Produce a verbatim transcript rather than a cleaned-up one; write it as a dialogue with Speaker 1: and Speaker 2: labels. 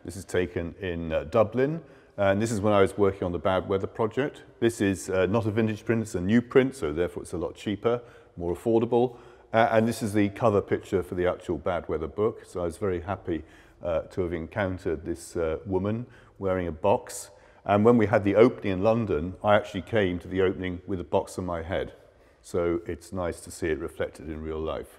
Speaker 1: This is taken in uh, Dublin, and this is when I was working on the Bad Weather project. This is uh, not a vintage print, it's a new print, so therefore it's a lot cheaper, more affordable. Uh, and this is the cover picture for the actual Bad Weather book. So I was very happy uh, to have encountered this uh, woman wearing a box. And when we had the opening in London, I actually came to the opening with a box on my head. So it's nice to see it reflected in real life.